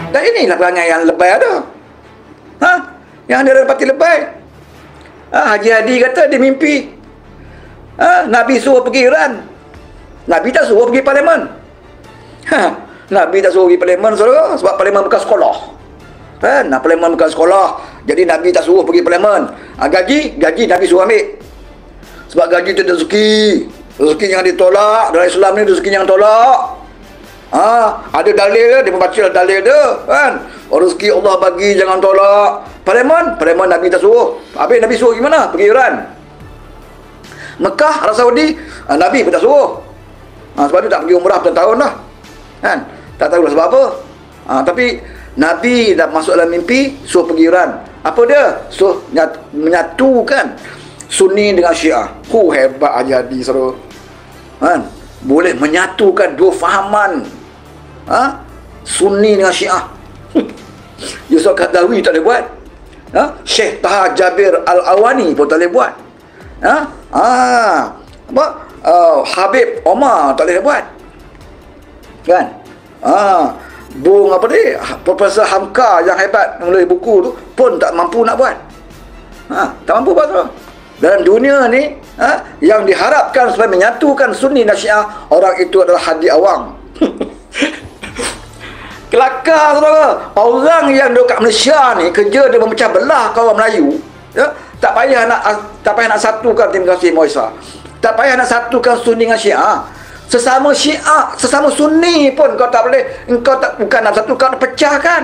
Dan inilah perangai yang lebay ada. Yang dia dapati lebay. Haji Hadi kata dia mimpi. Nabi suruh pergi Iran. Nabi tak suruh pergi parlimen. Nabi tak suruh pergi parlimen, saudara, sebab parlimen bukan sekolah. Kan? Parlimen bukan sekolah. Jadi Nabi tak suruh pergi parlimen. Gaji Nabi suruh ambil. Sebab gaji itu rezeki. Rezeki yang ditolak. Dalam Islam ni rezeki yang tolak. Ada dalil dia membaca dalil dia, kan? Rezeki Allah bagi, jangan tolak. Parlimen Nabi tak suruh. Habis Nabi suruh gimana? Pergi Iran. Mekah, Arab Saudi, Nabi pun tak suruh. Sebab tu tak pergi umrah bertahun dah. Kan? Tak tahu lah sebab apa. Tapi Nabi dah masuk dalam mimpi, suruh pergi Iran. Apa dia? Suruh menyatukan Sunni dengan Syiah. Hebat Haji Hadi, saudara. Kan? Boleh menyatukan dua fahaman. Sunni dengan Syiah. Yusuf Qaradawi tak boleh buat. Syekh Taha Jabir Al-Awani pun tak boleh buat. Habib Omar tak boleh buat. Kan? Bung apa ni, Profesor Hamka yang hebat menulis buku tu pun tak mampu nak buat. Tak mampu buat tu. Dalam dunia ni, yang diharapkan supaya menyatukan Sunni dan Syiah, orang itu adalah Hadi Awang. Kelakar, saudara. Orang yang duduk kat Malaysia ni kerja dia memecah belah kaum Melayu, ya? Tak payah nak satukan, terima kasih Moisa. Tak payah nak satukan Sunni dengan Syiah. Sesama Syiah, sesama Sunni pun kau tak boleh, bukan nak satukan, pecahkan.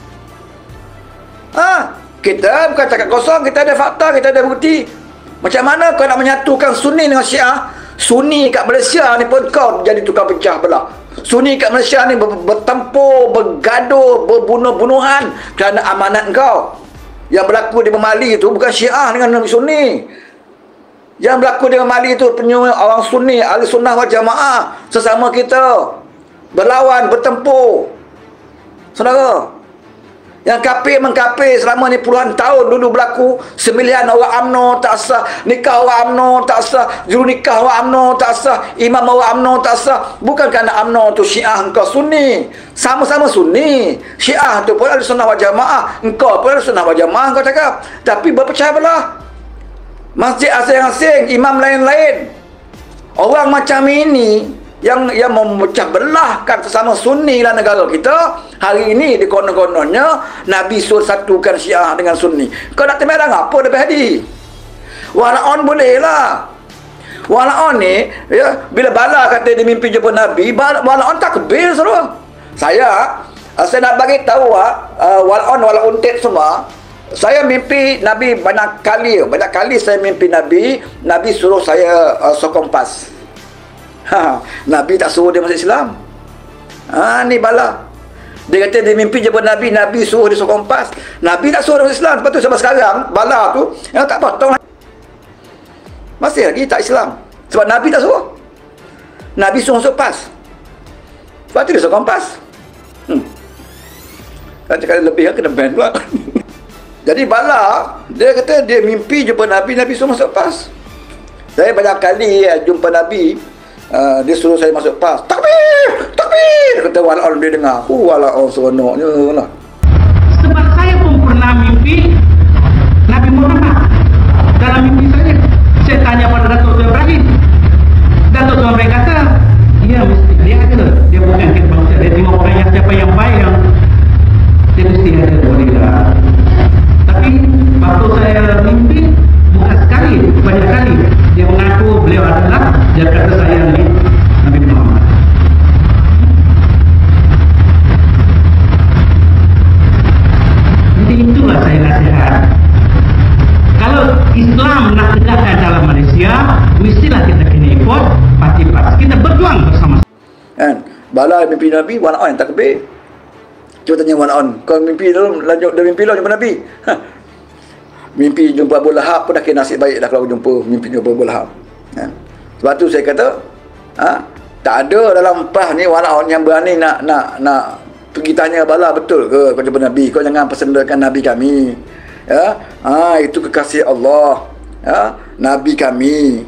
Kita bukan cakap kosong, kita ada fakta, kita ada bukti. Macam mana kau nak menyatukan Sunni dengan Syiah? Sunni kat Malaysia ni pun kau jadi tukang pecah belah. Sunni kat Malaysia ni bertempur, bergaduh, berbunuh-bunuhan kerana amanat kau. Yang berlaku di Mali itu bukan Syiah dengan Sunni. Yang berlaku di Mali itu penyuruh orang Sunni, ahli sunnah wal jamaah, sesama kita berlawan, bertempur. Saudara, yang kafir mengkafir selama ni puluhan tahun dulu berlaku. 9 orang UMNO tak sah, nikah orang UMNO tak sah, juru nikah orang UMNO tak sah, imam orang UMNO tak sah. Bukan kerana UMNO tu Syiah, engkau Sunni. Sama-sama Sunni. Syiah tu pun ahli sunnah wal jamaah, engkau pun ahli sunnah wal jamaah, kau cakap. Tapi berpecah belah. Masjid asing-asing, imam lain-lain. Orang macam ini yang memecah belahkan sesama Sunni dalam negara kita. Hari ini di konon-kononnya Nabi suruh satukan Syiah dengan Sunni. Kau nak temerang apa Nabi Hadi? Wala'on boleh lah. Wala'on ni, ya, bila bala kata dia mimpi jumpa Nabi, wala'on takbir, saudara. Saya nak bagi tahu wala'on tet semua. Saya mimpi Nabi banyak kali saya mimpi Nabi suruh saya sokong PAS. Nabi tak suruh dia masuk Islam. Ni bala. Dia kata dia mimpi jumpa Nabi suruh dia sokong PAS. Nabi tak suruh dia masuk Islam. Lepas tu sampai sekarang bala tu tak potong, masih lagi tak Islam. Sebab Nabi tak suruh. Nabi suruh masuk PAS. Lepas tu dia sokong PAS. Kali lebih kena ban pula. Jadi bala, dia kata dia mimpi jumpa Nabi suruh masuk PAS. Saya banyak kali jumpa Nabi, dia suruh saya masuk PAS. Takbir! Takbir! Kata wala'on, dia dengar. Wala'on seronoknya lah. Sebab saya pun pernah mimpi Nabi Muhammad. Dalam mimpi saya tanya pada Datuk Tuan Ibrahim. Datuk Tuan Ibrahim kata, dia mesti, dia ada. Dia bukan kita bangsa. Dia tengok orang yang siapa yang baik, yang dia mesti ada bolehlah. Tapi waktu saya mimpi, bukan sekali, banyak kali dia mengaku beliau adalah, dia kata saya ni Nabi Muhammad. Jadi itulah saya nasihat. Kalau Islam nak tegakkan dalam Malaysia, mestilah kita kena ikut parti-parti. Kita berjuang bersama. Kan? Bala mimpi Nabi, wala'on yang takbir. Cuba tanya wala'on, kau mimpi dulu, dah mimpi lah jumpa Nabi. Mimpi jumpa Abu Lahab pun dah kira nasib baik dah kalau mimpi jumpa Abu Lahab. Sebab tu saya kata, tak ada dalam PAS ni wala'on yang berani nak pergi tanya bala, betul ke kau jumpa Nabi? Kau jangan persendakan Nabi kami. Itu kekasih Allah. Nabi kami.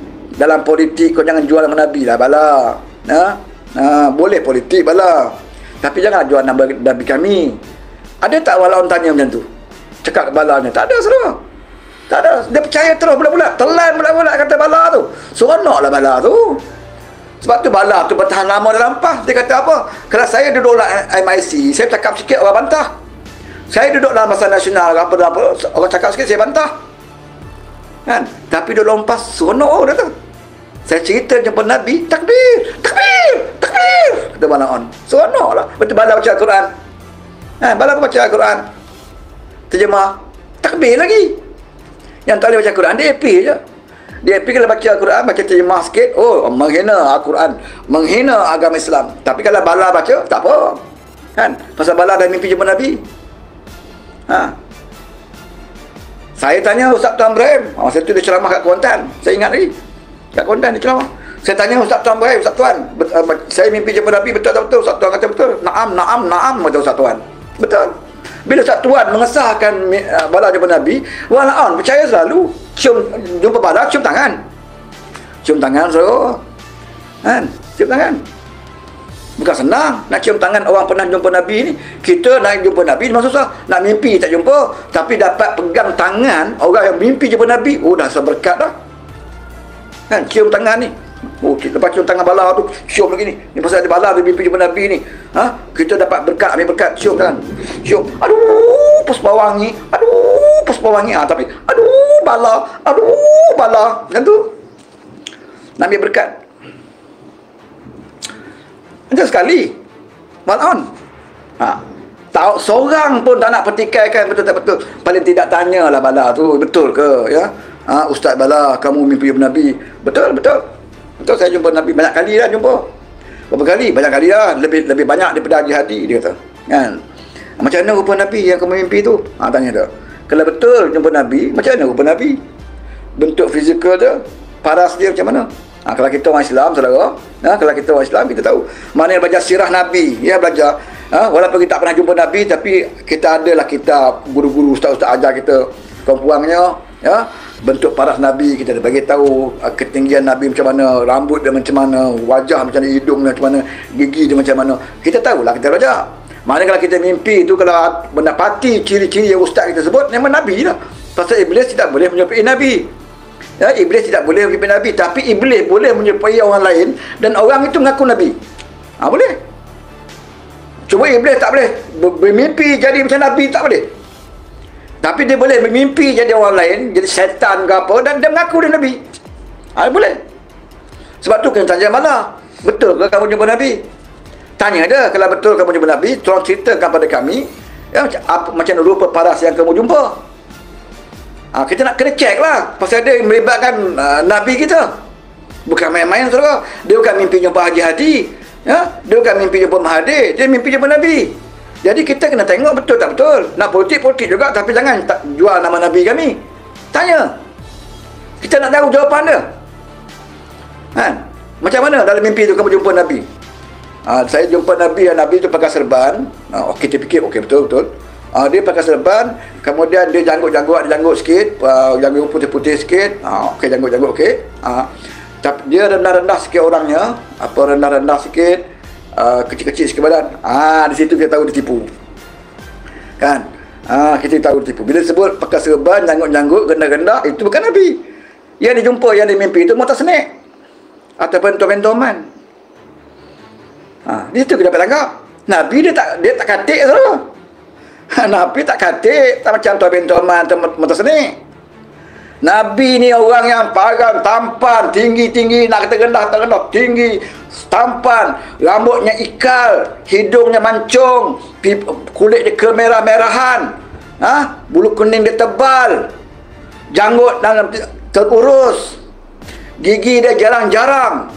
Dalam politik kau jangan jual nama Nabi lah bala. Boleh politik bala. Tapi jangan jual nama Nabi kami. Ada tak walaupun tanya macam tu? Cakap bala ni. Tak ada, saudara. Tak ada. Dia percaya terus bulat-bulat. Telan bulat-bulat kata bala tu. Seronoklah bala tu. Sebab tu bala tu bertahan lama dalam PAS. Dia kata apa? Kalau saya duduk dalam MIC, saya cakap sikit orang bantah. Saya duduk dalam masa nasional apa orang cakap sikit saya bantah. Kan? Tapi duduk dalam PAS seronok dia tu. Saya cerita jumpa Nabi, takbir, takbir, takbir. Kata bala on. Seronoklah. Betul bala baca Al-Quran. Bala baca Al-Quran. Terjemah, takbir lagi. Yang tak boleh baca Al-Quran, dia happy je. Dia happy kalau baca Al-Quran, baca terjemah sikit, oh, menghina Al-Quran, menghina agama Islam. Tapi kalau bala baca, tak apa. Kan? Pasal bala dah mimpi jumpa Nabi. Saya tanya Ustaz Tuan Ibrahim, masa tu dia ceramah kat Kuantan. Saya ingat lagi. Kat Kuantan dia ceramah. Saya tanya Ustaz Tuan Ibrahim, Ustaz Tuan, saya mimpi jumpa Nabi, betul tak betul? Ustaz Tuan kata betul. Naam, naam, naam, kata Ustaz Tuan. Betul. Bila Ustaz Tuan mengesahkan bala jumpa Nabi, walaupun percaya selalu, jumpa bala, cium tangan. Cium tangan, saudara. Kan? Cium tangan. Bukan senang nak cium tangan orang pernah jumpa Nabi ni. Kita nak jumpa Nabi memang susah. Nak mimpi tak jumpa, tapi dapat pegang tangan orang yang mimpi jumpa Nabi, oh dah seberkat dah. Kan, cium tangan ni. Oh, lepas cium tangan bala tu, cium lagi ni. Ni pasal ada bala dia mimpi jumpa Nabi ni. Kita dapat berkat, ambil berkat, cium tangan. Cium. Aduh, puspa wangi. Aduh, puspa wangi. Tapi aduh, bala. Aduh, bala. Macam tu. Nak ambil berkat. Macam sekali. Malon. Tahu seorang pun tak nak pertikaikan betul tak betul. Paling tidak tanyalah bala tu betul ke, ya? Ustaz bala, kamu mimpi Nabi. Betul, betul. Betul, saya jumpa Nabi banyak kali dah jumpa. Berapa kali? Banyak kali dah. Lebih banyak daripada Haji Hadi, dia kata. Kan? Macam mana rupa Nabi yang kamu mimpi tu? Tanya dia. Kalau betul jumpa Nabi, macam mana rupa Nabi? Bentuk fizikal dia, paras dia macam mana? Kalau kita orang Islam, saudara, kalau kita orang Islam, kita tahu. Mana belajar sirah Nabi, ya belajar. Walaupun kita tak pernah jumpa Nabi, tapi kita adalah kita guru-guru, ustaz-ustaz ajar kita kompuangnya, ya. Bentuk paras Nabi, kita dah bagi tahu ketinggian Nabi macam mana, rambut dia macam mana, wajah macam mana, hidung dia macam mana, gigi dia macam mana. Kita tahulah, kita belajar. Mana kalau kita mimpi tu, kalau mendapati ciri-ciri yang ustaz kita sebut, memang Nabi lah. Pasal Iblis tidak boleh menyerupai Nabi. Ya, Iblis tidak boleh menyerupai Nabi, tapi Iblis boleh menyerupai orang lain dan orang itu mengaku Nabi. Boleh. Cuma Iblis tak boleh bermimpi jadi macam Nabi, tak boleh. Tapi dia boleh bermimpi jadi orang lain, jadi syaitan ke apa, dan dia mengaku dia Nabi. Boleh. Sebab tu kena tanya bala, betul ke kamu jumpa Nabi? Tanya dia, kalau betul kamu jumpa Nabi, tolong ceritakan pada kami, ya, macam rupa paras yang kamu jumpa. Kita nak kena cek lah, pasal dia melibatkan Nabi kita. Bukan main-main, saudara. Dia bukan mimpi jumpa Haji Hadi, ya? Dia bukan mimpi jumpa Mahathir, dia mimpi jumpa Nabi. Jadi kita kena tengok betul tak betul. Nak politik juga, tapi jangan tak jual nama Nabi kami. Tanya. Kita nak tahu jawapan dia. Macam mana dalam mimpi tu kamu jumpa Nabi? Saya jumpa Nabi, Nabi tu pakai serban. Kita fikir, okey, betul-betul. Dia pakai serban, kemudian dia janggut sikit, janggut putih-putih sikit. Okey, janggut okey. Tapi dia rendah-rendah sikit orangnya, rendah-rendah sikit, kecil-kecil sikit badan. Di situ kita tahu dia tipu. Kan? Kita tahu dia tipu. Bila sebut pakai serban, janggut, rendah-rendah, itu bukan Nabi. Yang dijumpa, yang dimimpi itu mutasnik ataupun pentoman. Di situ kita dapat tangkap. Nabi dia tak katik tu. Nabi tak katik, tak macam Tuan bin Toman atau mutasnik. Nabi ni orang yang parang, tampan, tinggi-tinggi, nak kata rendah, tinggi, tampan, rambutnya ikal, hidungnya mancung, kulit dia kemerah-merahan, bulu kuning dia tebal, janggut dan terurus, gigi dia jarang-jarang,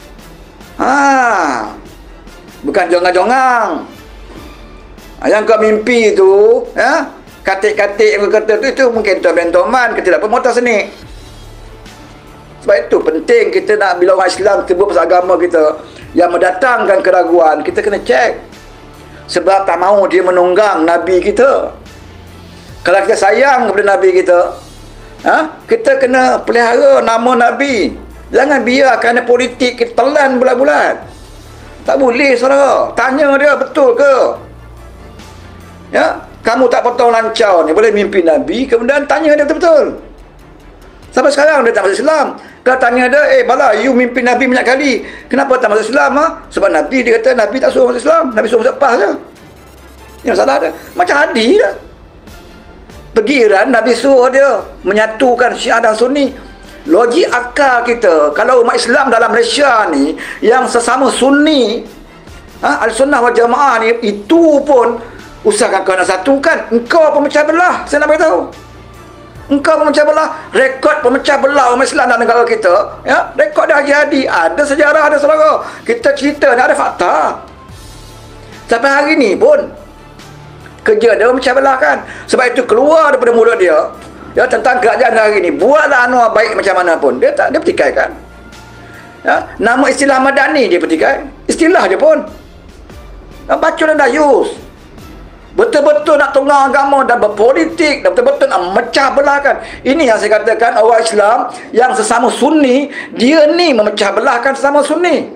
bukan jongang-jongang. Yang kau mimpi tu, katik-katik yang kau kata tu, itu mungkin Tuan bin Toman, kita tak pemotas ni. Sebab itu penting kita nak, bila orang Islam sebut pasal agama kita yang mendatangkan keraguan, kita kena cek. Sebab tak mahu dia menunggang Nabi kita. Kalau kita sayang kepada Nabi kita, kita kena pelihara nama Nabi. Jangan biar kerana politik kita telan bulat-bulat. Tak boleh, saudara. Tanya dia, betul ke? Ya, kamu tak potong lancau ni boleh mimpi Nabi, kemudian tanya dia betul-betul. Sampai sekarang dia tak masuk Islam. Kalau tanya dia, bala, you mimpi Nabi banyak kali, kenapa tak masuk Islam? Sebab Nabi, dia kata Nabi tak suruh masuk Islam, Nabi suruh masuk PAS je. Yang salah dia. Macam Hadi lah. Pergi Iran, Nabi suruh dia menyatukan Syiah dan Sunni. Logik akal kita, kalau umat Islam dalam Malaysia ni yang sesama Sunni, Al-Sunnah wal Jamaah ni, itu pun usahakan kau nak satukan. Engkau pemecah belah, saya nak beritahu. Engkau pemecah belah. Rekod pemecah belah umat Islam dalam negara kita, ya, rekod dia Haji Hadi, ada sejarah, ada saudara. Kita cerita ni ada fakta. Sampai hari ni pun kerja dia pemecah belah kan. Sebab itu keluar daripada mulut dia, ya, tentang kerajaan hari ni, buatlah Anwar baik macam mana pun, dia petikai kan. Ya, nama istilah Madani dia petikai, istilah dia pun. Baca dan dayus. Betul-betul nak tunggang agama dan berpolitik, dan betul-betul nak memecah belahkan. Ini yang saya katakan, orang Islam yang sesama Sunni, dia ni memecah belahkan sesama Sunni.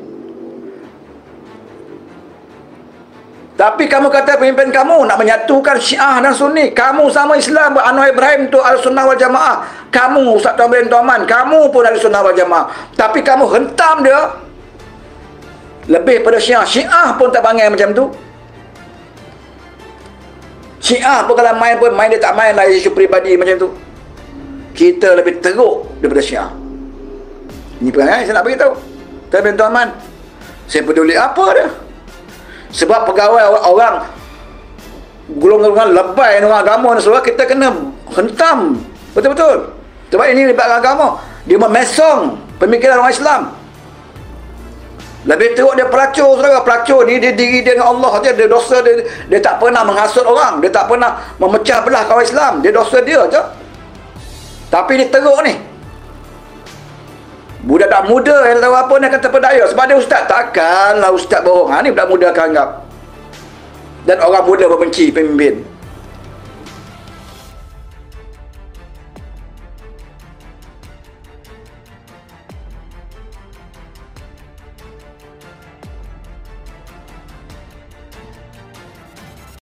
Tapi kamu kata pemimpin kamu nak menyatukan Syiah dan Sunni. Kamu sama Islam, Anwar Ibrahim tu Al-Sunnah wal Jamaah. Kamu Ustaz Tuan bin Tuan, kamu pun Al-Sunnah wal Jamaah. Tapi kamu hentam dia lebih pada Syiah. Syiah pun tak panggil macam tu. Syiah pun kalau main pun main, dia tak main lah isu peribadi macam tu. Kita lebih teruk daripada Syiah. Ini perangai saya nak beritahu. Tuan bin Tuan, saya peduli apa dia? Sebab pegawai orang golongan lebay, orang agama dan sebagainya, kita kena hentam betul-betul. Sebab ini libat agama. Dia memesong pemikiran orang Islam. Lebih teruk dia pelacur, saudara. Pelacur ni dia diri dia dengan Allah je. Dia dosa dia tak pernah menghasut orang, dia tak pernah memecah belah kawan Islam. Dia dosa dia je. Tapi dia teruk ni. Budak tak muda yang tahu apa ni akan terpedaya. Sebab dia ustaz. Takkanlah ustaz bohong. Ni budak muda akan anggap. Dan orang muda membenci pemimpin.